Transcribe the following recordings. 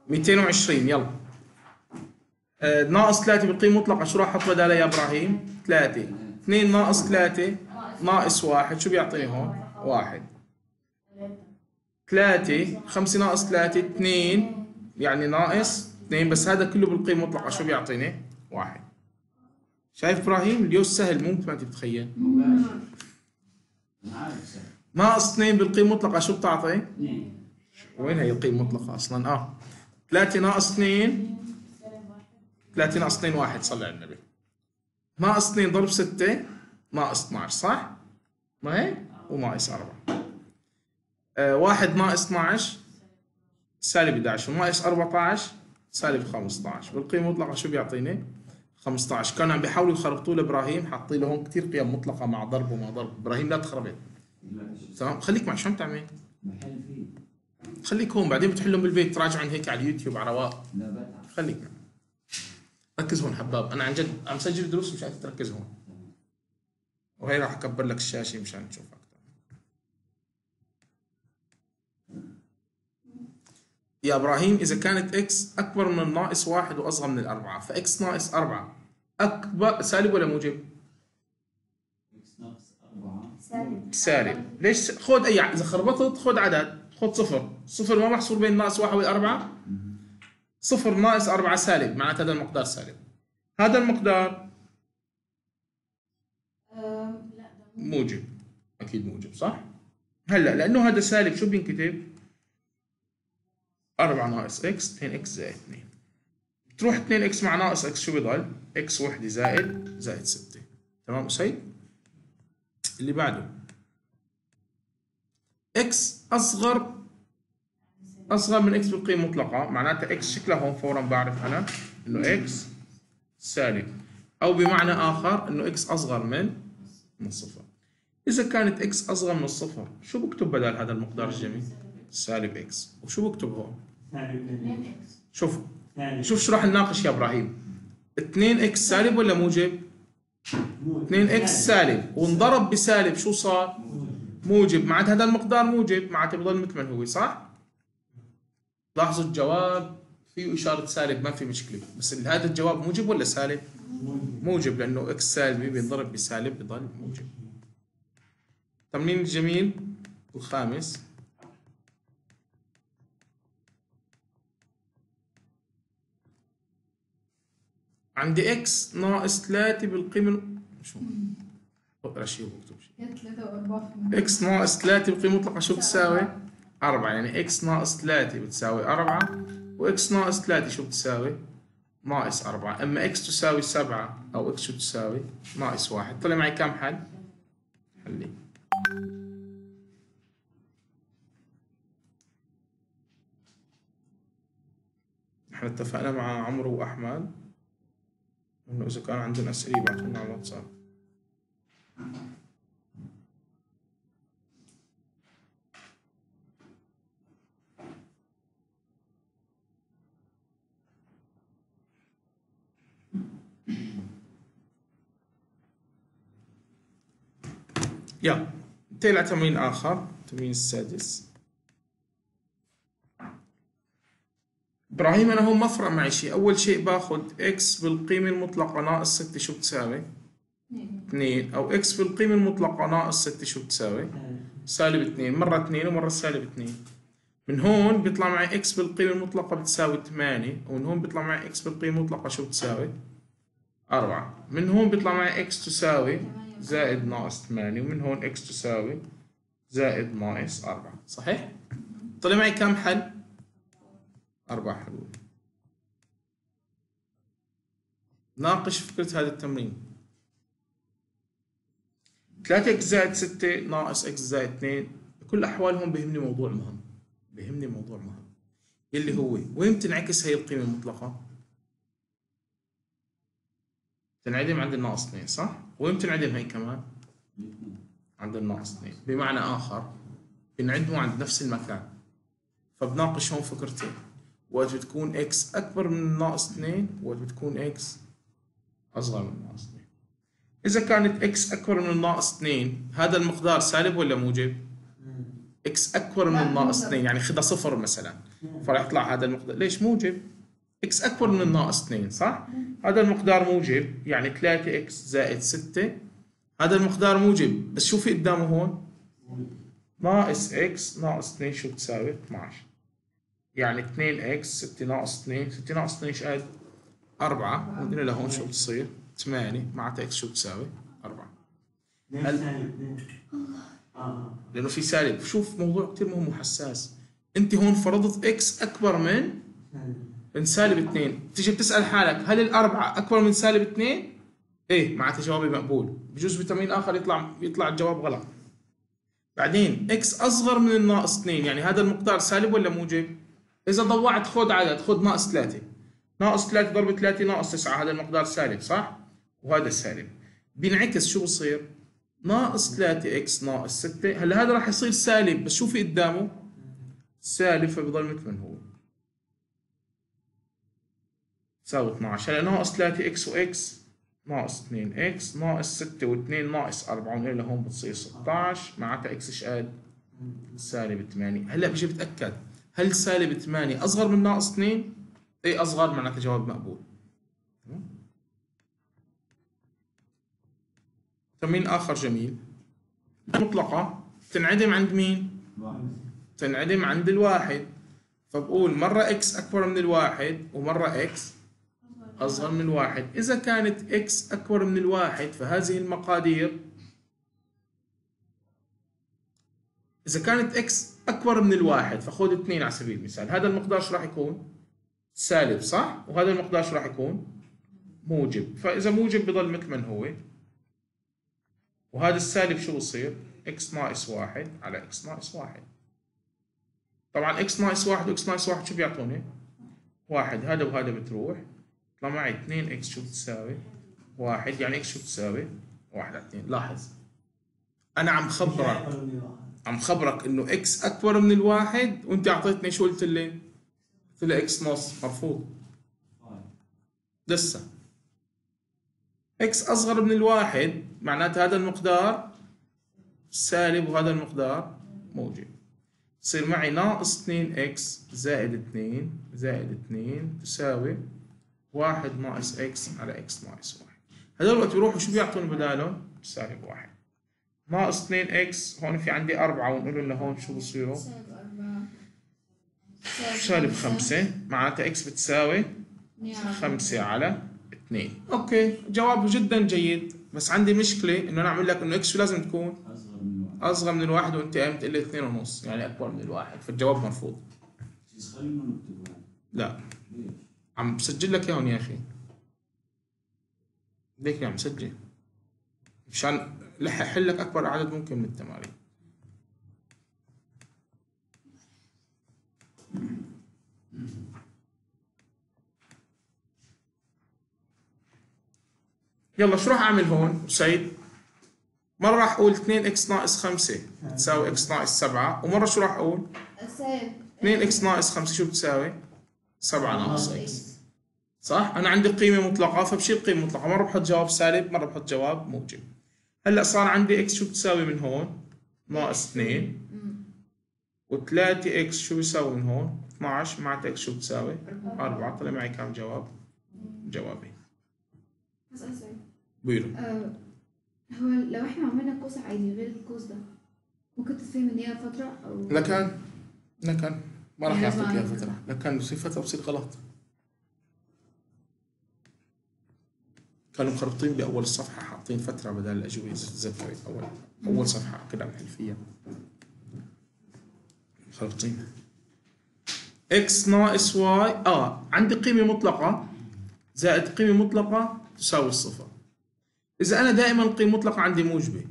220. يلا ناقص 3 بالقيمة المطلقة شو راح احط بدالها يا ابراهيم؟ 3. 2 ناقص 3 ناقص 1 شو بيعطيني هون؟ 1. 3 5 ناقص 3 2 يعني ناقص 2 بس هذا كله بالقيمة المطلقة شو بيعطيني؟ 1. شايف ابراهيم اليوس سهل مو مثل ما انت بتتخيل. ناقص 2 بالقيمة المطلقة شو بتعطي؟ 2. وين هي القيمة المطلقة اصلا؟ 3 ناقص 2 3 ناقص 2 1 صلي على النبي. ناقص 2 ضرب 6 ناقص 12 صح؟ ما هيك؟ وناقص 4. 1 ناقص 12 سالب 11 وناقص 14 سالب 15 بالقيمة المطلقة شو بيعطيني؟ 15. كانوا عم بيحاولوا يخربطوا لابراهيم حاطين له هون كثير قيم مطلقة مع ضرب وما ضرب. ابراهيم لا تخربط. تمام خليك معي شو عم تعمل؟ خليك هون بعدين بتحلهم بالبيت تراجعهم هيك على اليوتيوب على رواق. خليك معي. ركز هون حباب انا عن جد عم سجل دروس مش عايز تركز هون. وهي راح اكبر لك الشاشة مشان تشوف اكثر. يا ابراهيم اذا كانت اكس اكبر من الناقص 1 واصغر من الاربعة فاكس ناقص 4 اكبر سالب ولا موجب؟ اكس ناقص 4 سالب. ليش؟ خذ اي اذا خربطت خذ عدد خذ صفر. صفر ما محصور بين ناقص 1 والأربعة. صفر ناقص 4 سالب معناته هذا المقدار سالب. هذا المقدار موجب. اكيد موجب صح؟ هلا لانه هذا سالب شو بينكتب؟ 4 ناقص اكس 2 اكس زائد 2. تروح 2 اكس مع ناقص اكس شو بضل؟ اكس وحده زائد 6. تمام أسيد؟ اللي بعده اكس اصغر من اكس بالقيمة المطلقة معناتها اكس شكلها هون فورا بعرف انا انه اكس سالب او بمعنى اخر انه اكس اصغر من الصفر. اذا كانت اكس اصغر من الصفر شو بكتب بدل هذا المقدار الجميل؟ سالب اكس. وشو بكتب هون؟ شوف شو راح نناقش يا ابراهيم. 2 اكس سالب ولا موجب؟ 2 اكس سالب وانضرب بسالب شو صار؟ موجب. معناته هذا المقدار موجب معناته بضل مثل ما هو صح؟ لاحظوا الجواب فيه إشارة سالب ما في مشكلة بس هذا الجواب موجب ولا سالب؟ موجب لأنه اكس سالبي بينضرب بسالب بضل موجب. التمرين الجميل الخامس عندي اكس ناقص 3 بالقيمة شو؟ اقرا شيء وبكتب شيء. اكس ناقص 3 بالقيمة المطلقة شو بتساوي؟ 4. يعني اكس ناقص 3 بتساوي 4 واكس ناقص 3 شو بتساوي؟ ناقص 4. اما اكس تساوي 7 او اكس شو تساوي؟ ناقص 1. طلع معي كم حل؟ حلين. احنا اتفقنا مع عمرو واحمد انه اذا كان عندهم اسئله يبعثوا لنا على الواتساب. يلا ننتقل على تمرين اخر. التمرين السادس. ابراهيم انا هون ما فرق معي شيء. اول شيء باخذ اكس بالقيمه المطلقه ناقص 6 شو بتساوي؟ 2. او اكس بالقيمه المطلقه ناقص 6 شو بتساوي؟ سالب 2. مره 2 ومره سالب 2. من هون بيطلع معي اكس بالقيمه المطلقه بتساوي 8 ومن هون بيطلع معي اكس بالقيمه المطلقه شو بتساوي؟ 4. من هون بيطلع معي اكس تساوي زائد ناقص 8 ومن هون اكس تساوي زائد ناقص 4. صحيح؟ طلع معي كم حل؟ 4 حلول. ناقش فكرة هذا التمرين. 3 اكس زائد 6 ناقص اكس زائد 2 بكل احوالهم بيهمني موضوع مهم. اللي هو وين بتنعكس هي القيمة المطلقة؟ تنعدم عند الناقص 2 صح؟ وين بتنعدم هي كمان؟ عند الناقص 2. بمعنى آخر بنعدهم عند نفس المكان. فبناقش هون فكرتين. وقت بتكون اكس أكبر من الناقص 2 وقت بتكون اكس أصغر من الناقص 2. إذا كانت اكس أكبر من الناقص 2 هذا المقدار سالب ولا موجب؟ اكس اكبر من لا، الناقص موجب. 2 يعني خدها صفر مثلا، فراح يطلع هذا المقدار ليش موجب؟ اكس اكبر من الناقص 2 صح؟ هذا المقدار موجب يعني 3 اكس زائد 6 هذا المقدار موجب، بس شو في قدامه هون؟ ناقص اكس ناقص 2 شو بتساوي؟ 12 يعني 2 اكس 6 ناقص 2 6 ناقص 2 ايش قد؟ 4 ونقول لهون شو بتصير؟ 8 معناتها اكس شو بتساوي؟ 4 لانه في سالب. شوف موضوع كثير مهم وحساس، انت هون فرضت اكس اكبر من سالب 2، تيجي بتسال حالك هل الاربعه اكبر من سالب 2؟ ايه معناتها جوابي مقبول، بجوز بتمرين اخر يطلع الجواب غلط. بعدين اكس اصغر من الناقص 2 يعني هذا المقدار سالب ولا موجب؟ اذا ضوعت خذ عدد، خذ ناقص 3 ناقص 3 ضرب 3 ناقص 9 هذا المقدار سالب صح؟ وهذا سالب، بينعكس شو بصير؟ ناقص 3 اكس ناقص 6 هلا هذا راح يصير سالب بس شو في قدامه؟ سالب فبضل مثل ما هو تساوي 12. هلا ناقص 3 اكس واكس ناقص 2 اكس ناقص 6 و2 ناقص 4 ونقول لهون بتصير 16 معناتها اكس ايش قد؟ سالب 8. هلا بيجي بتاكد هل سالب 8 اصغر من ناقص 2؟ اي اصغر معناتها جواب مقبول. تمرين اخر جميل، مطلقه تنعدم عند مين؟ تنعدم عند الواحد، فبقول مرة اكس اكبر من الواحد ومرة اكس اصغر من الواحد. اذا كانت اكس اكبر من الواحد فهذه المقادير، اذا كانت اكس اكبر من الواحد فخذ 2 على سبيل المثال، هذا المقدار شو راح يكون؟ سالب صح؟ وهذا المقدار شو راح يكون؟ موجب، فاذا موجب بضل مثل ما هو، وهذا السالب شو بصير؟ اكس ناقص 1 على اكس ناقص 1. طبعا اكس ناقص 1 واكس ناقص 1 شو بيعطوني؟ 1. هذا وهذا بتروح، طلع معي 2 اكس شو بتساوي؟ 1 يعني اكس شو بتساوي؟ 1 على 2. لاحظ انا عم خبرك انه اكس اكبر من الواحد وانت اعطيتني شو قلت لي؟ قلت لي اكس نص، مرفوض لسه. اكس اصغر من الواحد معناته هذا المقدار سالب وهذا المقدار موجب، يصير معي ناقص 2 اكس زائد 2 زائد 2 تساوي 1 ناقص اكس على اكس ناقص 1. هذول وقت بيروحوا شو بيعطوني بدالهم؟ سالب 1. ناقص 2 اكس هون في عندي 4 ونقول له هون شو بصيروا؟ سالب 5 معناتها اكس بتساوي 5 على 2. اوكي جواب جدا جيد، بس عندي مشكله انه انا اعمل لك انه اكس شو لازم تكون؟ اصغر من الواحد وانت قايم تقول لي 2 ونص يعني اكبر من الواحد، فالجواب مرفوض. لا عم بسجل لك اياهم يا اخي، ليك عم مسجل مشان لحق حل لك اكبر عدد ممكن من التمارين. يلا شو راح اعمل هون سعيد؟ مرة راح اقول 2 اكس ناقص 5 تساوي اكس ناقص 7، ومرة شو راح اقول؟ 2 اكس ناقص 5 شو بتساوي؟ 7 ناقص اكس. صح؟ انا عندي قيمة مطلقة فبشيل قيمة مطلقة، مرة بحط جواب سالب مرة بحط جواب موجب. هلا صار عندي اكس شو بتساوي من هون؟ ناقص 2 و3 اكس شو بيساوي من هون؟ 12 معناتها اكس شو بتساوي؟ 4. طلع معي كم جواب؟ جوابين. بيرو هو لو احنا عملنا قوس عادي غير القوس ده ممكن تفهم ان هي فترة او لكن ما راح يعطيك اياها فترة، لكن بصير فترة بصير غلط. كانوا مخربطين بأول الصفحة حاطين فترة بدل الأجوبة زفرة، أول صفحة كده بنحل فيها مخربطين. إكس ناقص واي عندي قيمة مطلقة زائد قيمة مطلقة تساوي الصفر. إذا أنا دائما قيمة مطلقة عندي موجبة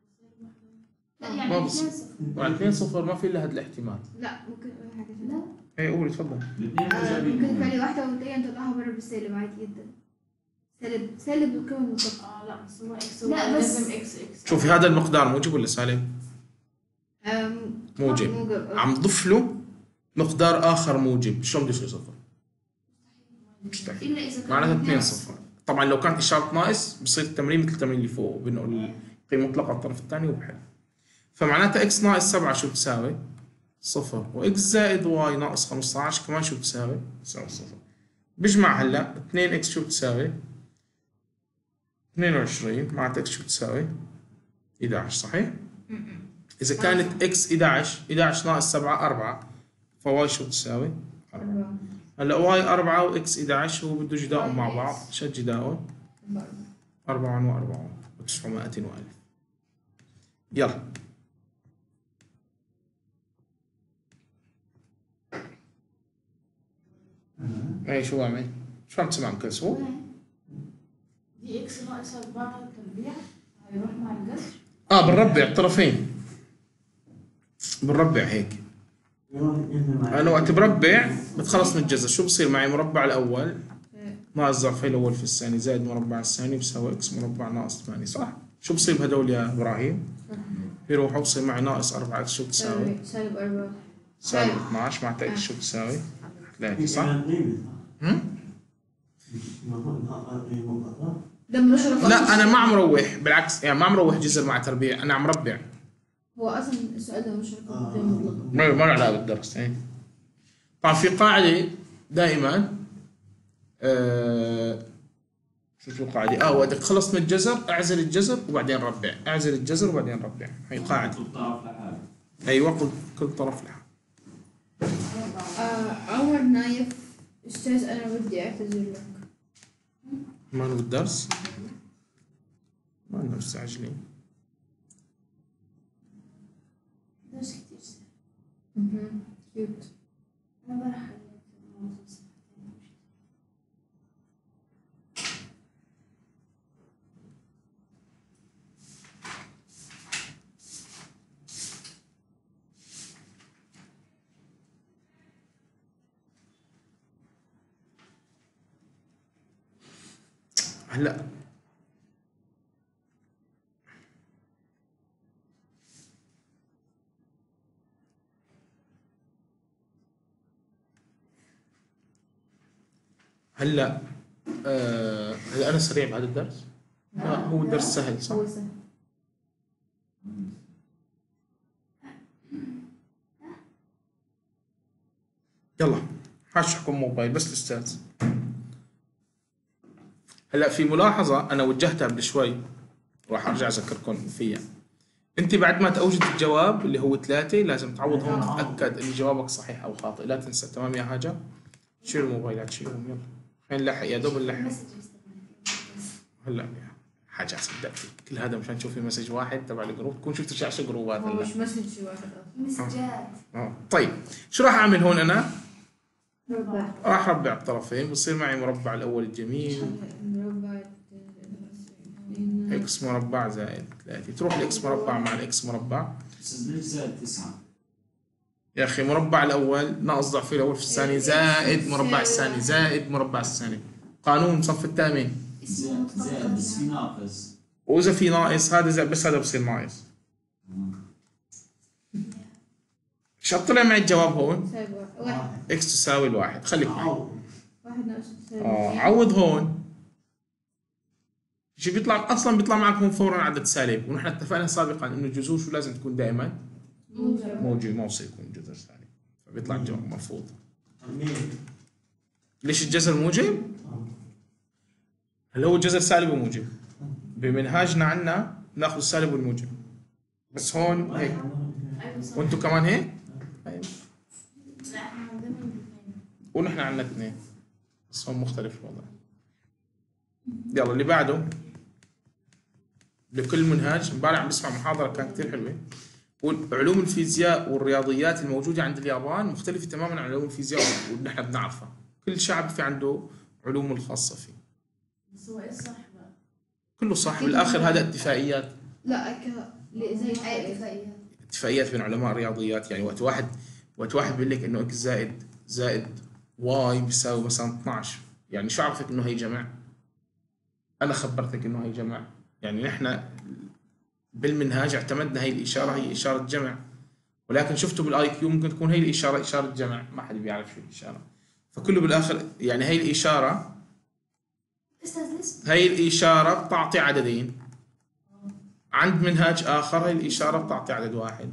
ما بصير، يعني 2 صفر ما في إلا هذا الاحتمال. لا ممكن اقول حاجة ثانية. إيه قولي تفضل. ممكن تخلي واحدة والتانية نطلعها بره بالسالب عادي جدا. سالب القيمة المطلقة. لا بس هو اكس، لا بس لازم اكس. شوفي هذا المقدار موجب ولا سالب؟ موجب. عم ضف له مقدار آخر موجب، شلون بده يصير صفر؟ مستحيل. الا اذا كان معناتها 2 صفر. طبعا لو كانت إشارة ناقص بصير التمرين مثل التمرين اللي فوق، بنقول القيمة مطلقة الطرف الثاني وبحل. فمعناتها اكس ناقص 7 شو بتساوي؟ صفر. واكس زائد واي ناقص 15 كمان شو بتساوي؟ بتساوي صفر. بجمع هلا 2 اكس شو بتساوي؟ 22 معناتها اكس شو بتساوي؟ 11 صحيح؟ إذا كانت اكس 11 ناقص 7 4 فواي شو بتساوي؟ 4. هلا واي 4 واكس 11 هو بده يداوم مع بعض، شد يداوم؟ 4 و4 و900 و1000. يلا اي شو بعمل؟ شو عم تسمع ام كلثوم؟ دي اكس ناقص 4 تربيع هيروح مع الجذر. بنربع الطرفين، بنربع هيك. انا وقت بربع بتخلص من الجذر، شو بصير معي؟ مربع الاول ناقص ضعفي الاول في الثاني زائد مربع الثاني بيساوي اكس مربع ناقص 8 صح؟ شو بصير بهدول يا ابراهيم؟ بيروحوا بصير معي ناقص 4 اكس شو بتساوي؟ سالب 4 سالب 12 معناتها اكس شو بتساوي؟ 3 صح؟ لا انا ما عم مروح، بالعكس يعني ما عم مروح جذر مع تربيع، انا عم مربع. هو اصلا السؤال ده مش رقم قيم مطلقة. ما له علاقه بالدرس. طبعا في قاعده دائما شو القاعده؟ وقت تخلص من الجذر اعزل الجذر وبعدين ربع، اعزل الجذر وبعدين ربع، هي قاعده. كل طرف لحاله. ايوه كل طرف لها. عمر نايف استاذ انا بدي اعتذر لك. ما له بالدرس؟ ما لنا مستعجلين. درس كتير سهل. كيوت. انا بروح الموضوع سهل. هلا هلا هلا انا سريع بهذا الدرس؟ لا هو الدرس سهل صح؟ هو سهل. يلا حاشحكم موبايل بس الاستاذ. هلا في ملاحظة أنا وجهتها قبل شوي راح أرجع أذكركم فيها. أنت بعد ما توجد الجواب اللي هو 3 لازم تعوض هون تتأكد إن جوابك صحيح أو خاطئ، لا تنسى. تمام يا حاجة؟ شيل الموبايلات شيلهم يلا. خلينا نلحق يا دوب نلحق. هلا حاجة صدقتي كل هذا مشان تشوفي مسج واحد تبع الجروب، تكون شفتوا شو 10 جروبات. هو مش مسج واحد اصلا. مسجات. طيب شو راح أعمل هون أنا؟ مربع. راح أربع الطرفين بصير معي مربع الأول الجميل مربع اكس مربع زائد 3، تروح الاكس مربع مع الاكس مربع. بس ليش زائد 9؟ يا اخي مربع الاول ناقص ضعف الاول في الثاني زائد مربع الثاني زائد مربع الثاني، قانون صف التامين. زائد بس في ناقص. واذا في ناقص هذا زائد بس هذا بصير ناقص. شو طلع معي الجواب هون؟ سالب 1. اكس تساوي الواحد. خليك معي. 1 ناقص سالب عوض هون. شو بيطلع؟ اصلا بيطلع معك هون فورا عدد سالب، ونحن اتفقنا سابقا انه الجذور شو لازم تكون دائما موجب، ما بصير يكون جذر سالب، فبيطلع الجواب مرفوض. ليش الجذر موجب؟ هل هو الجذر سالب وموجب؟ بمنهاجنا عنا ناخذ السالب والموجب، بس هون هيك وانتم كمان هيك؟ لا احنا عندنا الاثنين. ونحن عنا 2 بس هون مختلف الوضع. يلا اللي بعده. لكل منهاج امبارح عم بسمع محاضرة كانت كثير حلوة، علوم الفيزياء والرياضيات الموجودة عند اليابان مختلفة تماما عن علوم الفيزياء واللي نحن بنعرفها. كل شعب في عنده علومه الخاصة فيه. بس هو ايه الصح بقى؟ كله صح بالاخر، هذا اتفاقيات. لا زي اي اتفاقيات. اتفاقيات بين علماء الرياضيات. يعني وقت واحد بيقول لك انه اكس زائد واي بيساوي مثلا 12، يعني شو عرفك انه هي جمع؟ انا خبرتك انه هي جمع. يعني نحن بالمنهاج اعتمدنا هي الاشاره هي اشاره جمع، ولكن شفتوا بالاي كيو ممكن تكون هي الاشاره اشاره جمع، ما حد بيعرف شو الاشاره. فكله بالاخر يعني هي الاشاره استاذ ليش؟ هي الاشاره بتعطي عددين، عند منهاج آخر هاي الإشارة بتعطي عدد واحد.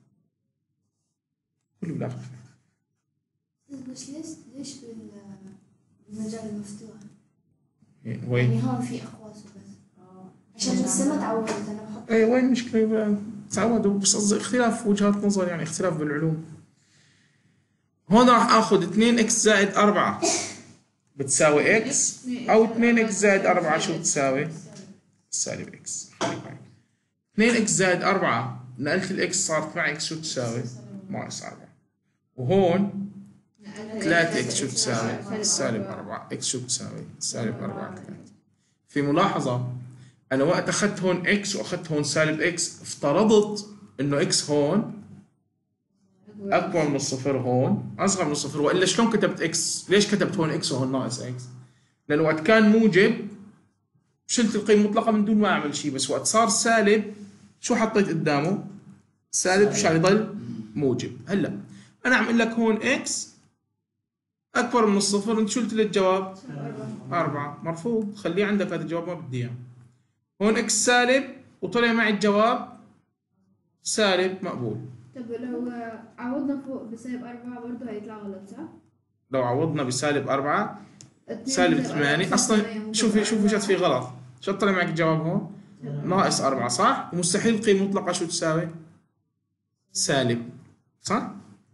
كله بالآخر. بس ليش بالمجال المفتوح؟ وين؟ يعني هون في أقواس بس عشان لسه ما تعودت أنا بحط. اي وين المشكلة؟ تعودوا، بس قصدي اختلاف وجهات نظر، يعني اختلاف بالعلوم. هون راح اخذ 2 اكس زائد 4 بتساوي اكس، او 2 اكس زائد 4 شو بتساوي؟ سالب اكس. 2 اكس زائد 4 نقلت الاكس صارت مع اكس شو تساوي؟ ناقص 4. وهون 3 اكس شو تساوي؟ سالب 4. اكس شو بتساوي؟ سالب 4 3. في ملاحظة، أنا وقت أخذت هون إكس وأخذت هون سالب إكس افترضت إنه إكس هون أكبر من الصفر هون أصغر من الصفر، وإلا شلون كتبت إكس؟ ليش كتبت هون إكس وهون ناقص إكس؟ لأنه وقت كان موجب شلت القيمة المطلقة من دون ما أعمل شيء، بس وقت صار سالب شو حطيت قدامه؟ سالب مشان يضل موجب. هلا أنا عم أقول لك هون إكس أكبر من الصفر، أنت شو قلت لي الجواب؟ 4. مرفوض، خليه عندك هذا الجواب ما بدي إياه. هون اكس سالب وطلع معي الجواب سالب، مقبول. طب لو عوضنا فوق بسالب 4 برضه هيطلع غلط صح؟ لو عوضنا بسالب 4 سالب 8 اصلا شوفي جت في غلط. شو طلع معك الجواب هون؟ ناقص 4 صح؟ ومستحيل القيمة المطلقة شو تساوي؟ سالب صح؟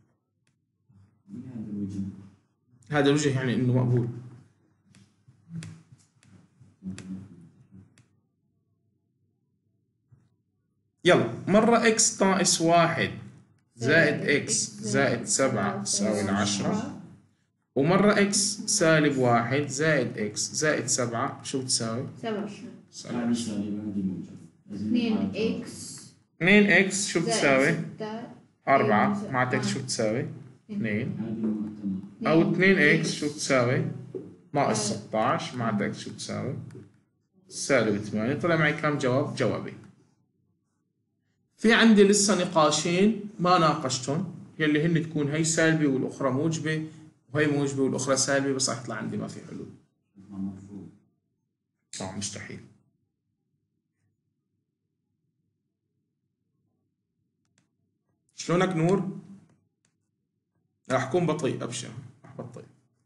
هذا الوجه. هذا الوجه يعني انه مقبول. يلا مرة اكس ناقص 1 زائد اكس زائد 7 تساوي 10، ومرة اكس سالب 1 زائد اكس زائد 7 شو بتساوي؟ 7. هذه سالب هذه موجب. 2 اكس 2 اكس شو بتساوي؟ 4 مع اكس شو بتساوي؟ 2. هذه مهتمة. أو 2 اكس شو بتساوي؟ ناقص 16 مع اكس شو بتساوي؟ سالب 8. طلع معي كم جواب؟ جوابين. في عندي لسه نقاشين ما ناقشتهم، يلي هن تكون هي سالبة والأخرى موجبة، وهي موجبة والأخرى سالبة، بس راح يطلع عندي ما في حلول. مرفوض. طبعا مستحيل. شلونك نور؟ راح أكون بطيء أبشر، راح بطيء.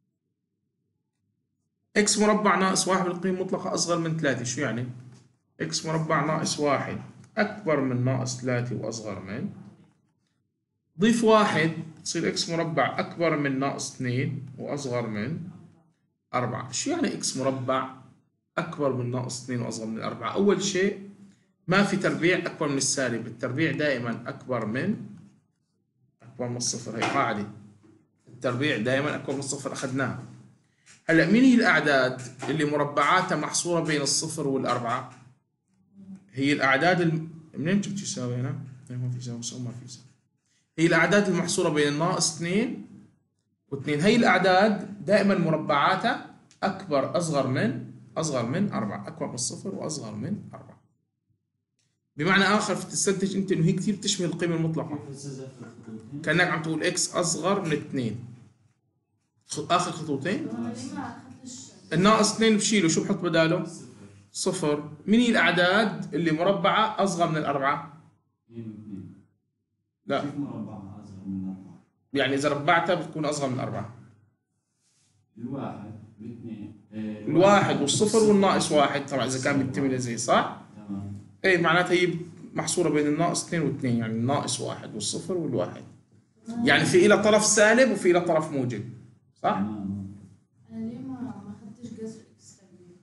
إكس مربع ناقص 1 بالقيمة المطلقة أصغر من 3 شو يعني؟ إكس مربع ناقص 1 أكبر من ناقص 3 وأصغر من، ضيف 1 تصير إكس مربع أكبر من ناقص 2 وأصغر من 4. شو يعني إكس مربع أكبر من ناقص 2 وأصغر من 4؟ أول شيء ما في تربيع أكبر من السالب، التربيع دائما أكبر من الصفر، هي قاعدة. التربيع دائما أكبر من الصفر أخذناها. هلا مين هي الأعداد اللي مربعاتها محصورة بين الصفر والأربعة؟ هي الأعداد منين جبت يساوي هنا؟ هون في يساوي بس ما في يساوي. هي الأعداد المحصورة بين الناقص 2 و2. هي الأعداد دائما مربعاتها أصغر من 4، أكبر من الصفر وأصغر من 4. بمعنى آخر تستنتج أنت إنه هي كثير تشبه القيمة المطلقة، كأنك عم تقول إكس أصغر من 2. آخر خطوتين الناقص 2 بشيله، شو بحط بداله؟ صفر. مين هي الأعداد اللي مربعة أصغر من الأربعة؟ 2 و2. لا كيف مربعها أصغر من 4؟ يعني إذا ربعتها بتكون أصغر من الأربعة. الواحد والاثنين. الواحد والصفر والناقص 1 طبعا إذا كان بيكتمل زي صح؟ تمام. إيه معناتها هي محصورة بين الناقص 2 و2، يعني الناقص 1 والصفر والواحد. يعني في إلى طرف سالب وفي إلى طرف موجب صح؟ تمام. انا ليه ما خدتش جذر اكس تربيع؟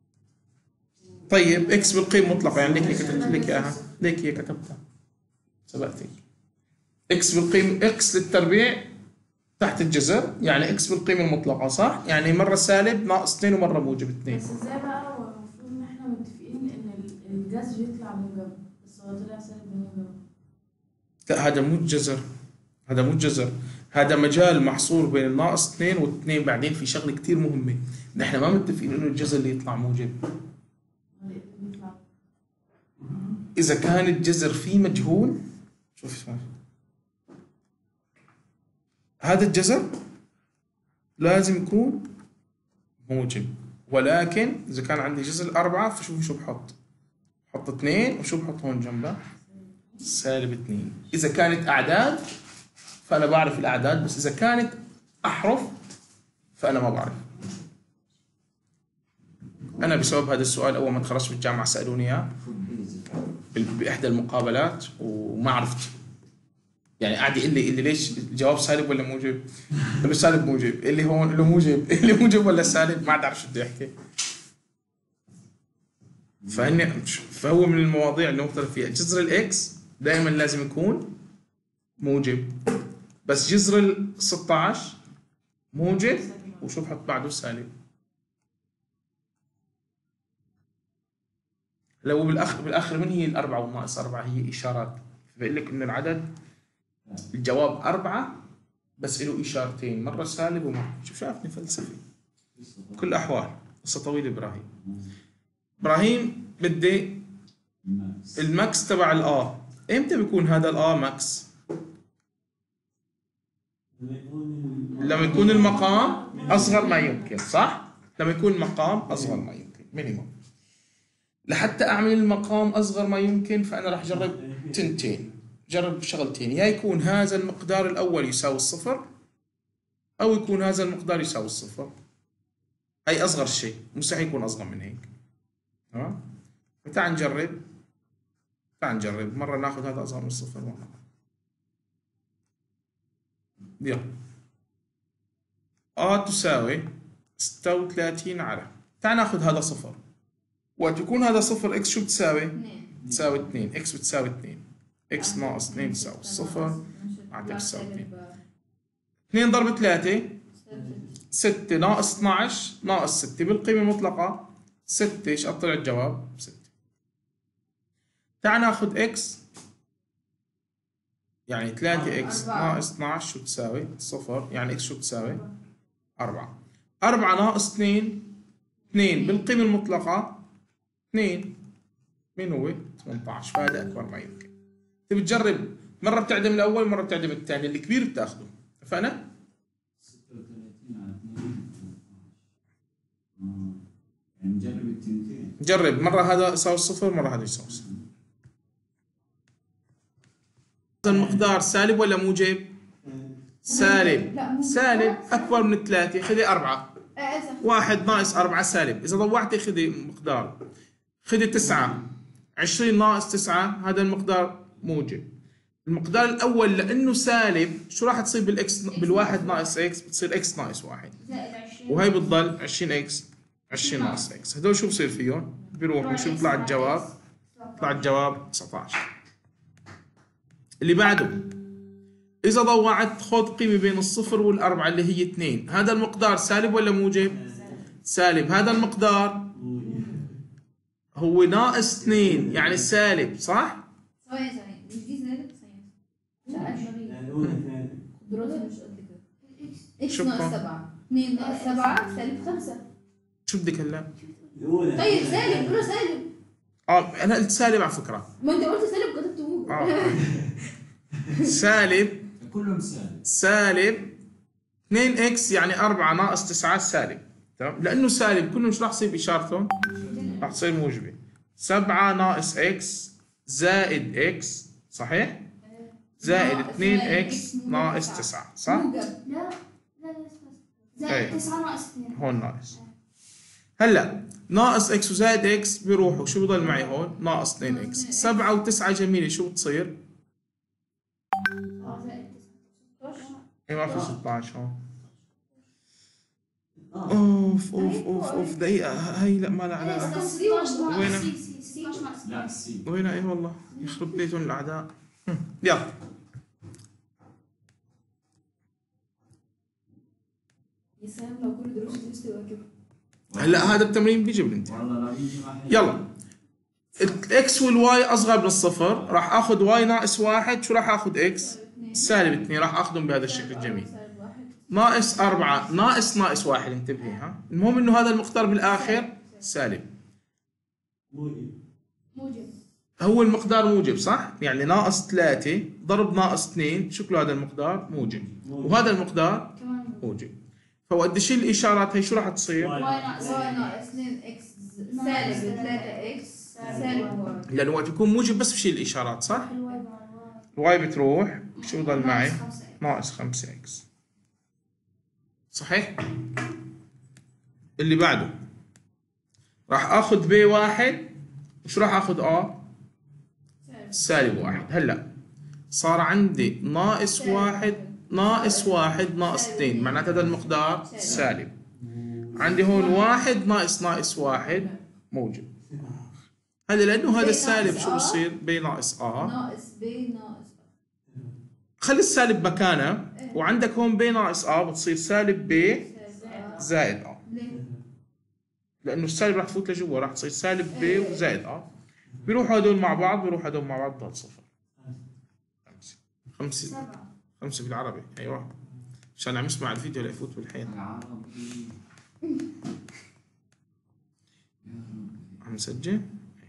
طيب إكس بالقيمة المطلقة، يعني ليك هي كتبت لك إياها، ليك هي كتبتها سبقتك. إكس بالقيمة، إكس للتربيع تحت الجذر، يعني إكس بالقيمة المطلقة صح؟ يعني مرة سالب ناقص 2 ومرة موجب 2. بس ازاي بقى؟ هو المفروض ان احنا متفقين ان الجذر يطلع موجب، بس هو طلع سالب موجب. لا هذا مو الجذر، هذا مو الجذر، هذا مجال محصور بين الناقص 2 و2. بعدين في شغله كثير مهمه، نحن ما متفقين انه الجذر اللي يطلع موجب. بيطلع اذا كان الجذر فيه مجهول، شوف هذا الجذر لازم يكون موجب، ولكن اذا كان عندي جذر 4 فشوفي شو بحط حط 2 وشو بحط هون جنبه؟ سالب 2. إذا كانت أعداد فأنا بعرف الأعداد، بس إذا كانت أحرف فأنا ما بعرف. أنا بسبب هذا السؤال أول ما تخرجت من الجامعة سألوني إياه بإحدى المقابلات وما عرفت. يعني قاعد يقول لي ليش الجواب سالب ولا موجب؟ قلت له سالب موجب. اللي هون له موجب، اللي موجب ولا سالب؟ ما عاد أعرف شو بده يحكي. فهو من المواضيع اللي مختلف فيها. جذر الإكس دائما لازم يكون موجب، بس جذر ال 16 موجب وشو بحط بعده؟ سالب. لو بالاخر من هي الأربعة والناقص 4؟ هي إشارات. بقول لك إنه العدد الجواب 4 بس له إشارتين، مرة سالب ومرة. شوف شافني فلسفي. كل أحوال قصة طويلة. إبراهيم بدي الماكس تبع الآ. إمتى بيكون هذا الآ ماكس؟ لما يكون المقام أصغر ما يمكن، صح؟ لما يكون المقام أصغر ما يمكن مينيموم. لحتى أعمل المقام أصغر ما يمكن فأنا راح أجرب تنتين، جرب شغلتين، يا يكون هذا المقدار الأول يساوي الصفر أو يكون هذا المقدار يساوي الصفر. أي أصغر شيء، مستحيل يكون أصغر من هيك. تمام؟ فتعال نجرب مرة ناخذ هذا أصغر من الصفر مرة. يلا تساوي 36 على، تعال ناخذ هذا صفر. وقت يكون هذا صفر إكس شو بتساوي؟ تساوي 2. إكس بتساوي 2. إكس ناقص 2 تساوي صفر. أعطيك تساوي 2. 2 ضرب 3 6 ناقص 12 ناقص 6 بالقيمة المطلقة 6. ايش طلع الجواب؟ 6. تعال ناخذ إكس، يعني 3 إكس ناقص 12 شو تساوي؟ صفر. يعني إكس شو تساوي؟ 4. 4 ناقص 2 2 بالقيمة المطلقة 2 من هو؟ 18. فهذا أكبر ما يمكن. تبي تجرب مرة بتعدم الأول مرة بتعدم الثاني، الكبير بتاخده. اتفقنا؟ 36 على 2. يعني نجرب التنتين. جرب مرة هذا يساوي الصفر مرة هذا يساوي الصفر. المقدار سالب ولا موجب؟ سالب. سالب أكبر من 3. خذي 4. 1 ناقص 4 سالب. إذا ضوعتي خذي مقدار، خذي 9. 20 ناقص 9 هذا المقدار موجب. المقدار الأول لأنه سالب شو راح تصير بالإكس؟ بالواحد ناقص إكس بتصير إكس ناقص 1. وهي بتضل 20 إكس 20 ناقص إكس. هدول شو بصير فيهم؟ بيروحوا. شو بيطلع الجواب؟ بيطلع الجواب 19. اللي بعده إذا ضوعت خذ قيمة بين الصفر والأربعة اللي هي 2. هذا المقدار سالب ولا موجب؟ سالب. هذا المقدار هو ناقص 2 يعني سالب، صح؟ ثواني مش دي سالب؟ قدراتي مش قد كده. إكس ناقص 7 2 ناقص 7 سالب 5. شو بدك هلا؟ طيب سالب قولوا سالب. أنا قلت سالب على فكرة. ما أنت قلت سالب كتبت موجب. سالب. كلهم سالب. سالب 2 إكس يعني 4 ناقص 9 سالب. تمام؟ لأنه سالب كلهم شو راح يصير بإشارتهم؟ راح تصير موجبة. 7 ناقص إكس زائد إكس، صحيح؟ زائد 2 إكس ناقص 9، صح؟ موجب. لا زائد 9 ناقص 2. هون ناقص. هلا ناقص إكس وزائد إكس بيروحوا، شو بضل معي هون؟ ناقص 2 إكس. 7 و9 جميلة، شو بتصير؟ ايه ما في 16 هون. اوف دقيقة هي لا ما لها علاقة. وينها؟ لا سي. وينها؟ ايه والله يخرب بيتهم الأعداء. يلا يا سلام لو كل دروس تبقى كده. هلا هذا التمرين بيجي بالامتحان. والله لا بيجي معي. يلا الاكس والواي اصغر من الصفر، راح اخذ واي ناقص 1. شو راح اخذ؟ اكس سالب 2. راح اخذهم بهذا الشكل الجميل. ناقص 4 ناقص 1. انتبهي ها. المهم انه هذا المقدار بالاخر سالب. موجب. هو المقدار موجب، صح؟ يعني ناقص 3 ضرب ناقص 2 شكله هذا المقدار موجب، وهذا المقدار موجب. فوقت اشيل الاشارات هي شو راح تصير؟ واي ناقص 2 اكس سالب 3 اكس سالب. لأنه وقت يكون موجب بس بشيل الإشارات صح؟ الواي مع الواي. الواي بتروح شو بضل معي؟ ناقص 5 ناقص 5 اكس. صحيح؟ اللي بعده راح اخذ بي واحد وشو راح اخذ سالب واحد. هلا صار عندي ناقص واحد ناقص واحد ناقص اثنين، معناته هذا المقدار سالب. عندي هون واحد ناقص واحد موجب. هلا لانه هذا السالب شو بصير؟ بي ناقص ناقص بي ناقص خلي السالب مكانه، وعندك هون بي ناقص بتصير سالب بي زائد ليه؟ لانه السالب راح تفوت لجوا، راح تصير سالب بي وزائد بيروحوا هدول مع بعض، بيروحوا هدول مع بعض بضل صفر. خمسة بالعربي ايوه، عشان عم يسمع الفيديو ليفوت بالحين. العربي عم نسجل.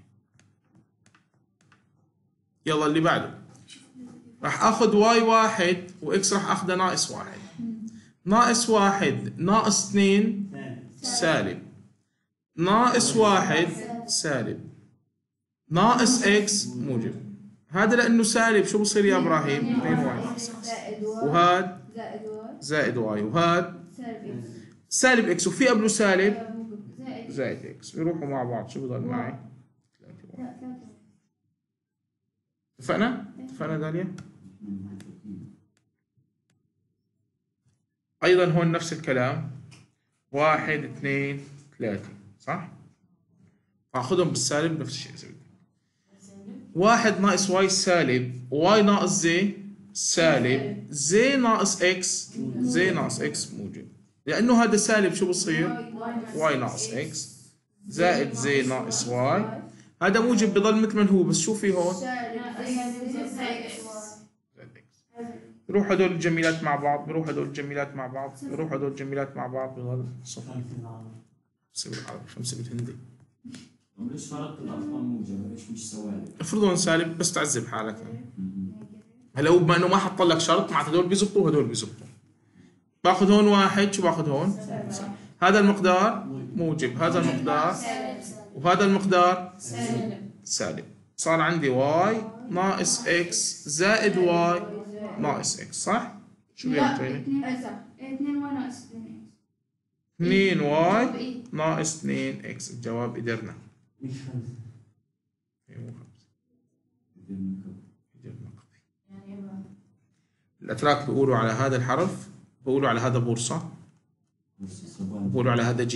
يلا اللي بعده راح اخذ واي واحد واكس راح اخذه ناقص واحد. ناقص واحد ناقص اثنين سالب، ناقص واحد سالب، ناقص اكس موجب. هذا لانه سالب شو بصير يا ابراهيم؟ 2 واي ناقص اكس، وهذا زائد واي، وهذا سالب اكس وفي قبله سالب زائد اكس، بيروحوا مع بعض شو بضل معي؟ 3 واي. اتفقنا داليا؟ ايضا هون نفس الكلام، 1 2 3 صح؟ فاخذهم بالسالب نفس الشيء اسوي. 1 ناقص واي سالب، واي ناقص زي سالب، زي ناقص اكس، زي ناقص اكس موجب. لانه هذا سالب شو بصير؟ واي ناقص اكس زائد زي ناقص واي. هذا موجب بضل مثل ما هو، بس شو في هون؟ بروح هدول الجميلات مع بعض، بروح هدول الجميلات مع بعض، بروح هدول الجميلات مع بعض، بضل صفر. 5 بالعربي 5 بالهندي. ليش فرضت الارقام موجبه؟ ليش مش سوالف؟ افرضوا سالب بس تعذب حالك. هلا هو بما انه ما حط لك شرط معناته هدول بيزبطوا وهدول بيزبطوا. باخذ هون واحد، شو باخذ هون؟ هذا المقدار موجب، هذا المقدار وهذا المقدار سالب. صار عندي واي ناقص اكس زائد واي ناقص اكس صح؟ شو بيعطيني؟ 2 واي ناقص 2 2 واي ناقص 2 اكس. الجواب قدرنا. الاتراك بيقولوا على هذا الحرف، بيقولوا على هذا بورصة، بيقولوا على هذا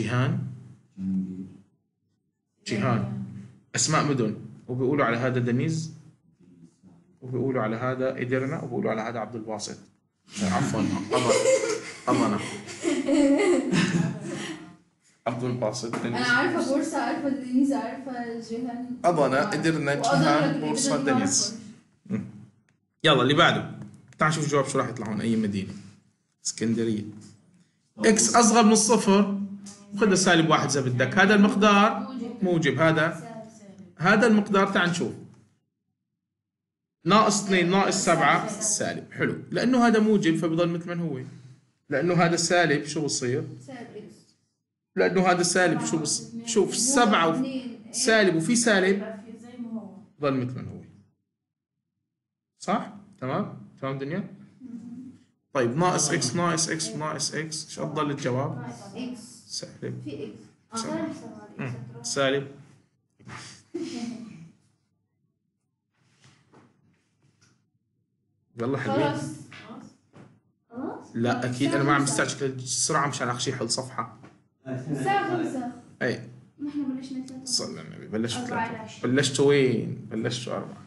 جيهان اسماء مدن، وبيقولوا على هذا دنيز، وبيقولوا على هذا إدرنا، وبيقولوا على هذا عبد الباسط. عفوا أمانة عبد الباسط دنيز. انا عارفه بورصه، عارفه دنيز، عارفه جيهان، أمانة إدرنا جيهان بورصة دنيز. يلا اللي بعده، تعال نشوف الجواب شو راح يطلع هون. أي مدينة؟ اسكندرية. إكس أصغر من الصفر، خذ سالب واحد إذا بدك. هذا المقدار موجب، هذا المقدار تعال نشوف. ناقص 2 ناقص 7 سالب. حلو، لأنه هذا موجب فبضل مثل ما هو. لأنه هذا سالب شو بصير؟ لأنه هذا سالب شو بصير؟ شوف 7 سالب وفي سالب ضل مثل ما هو. صح؟ تمام دنيا؟ طيب ناقص اكس ناقص اكس ناقص اكس، شو ضل الجواب؟ سالب. في اكس سالب. يلا حلوين. خلاص لا اكيد انا ما عم بستعجل السرعه مشان اخشي حل صفحه. الساعة 5 اي نحن بلشنا 3 صلى على النبي. بلشتوا وين؟ بلشتوا 4.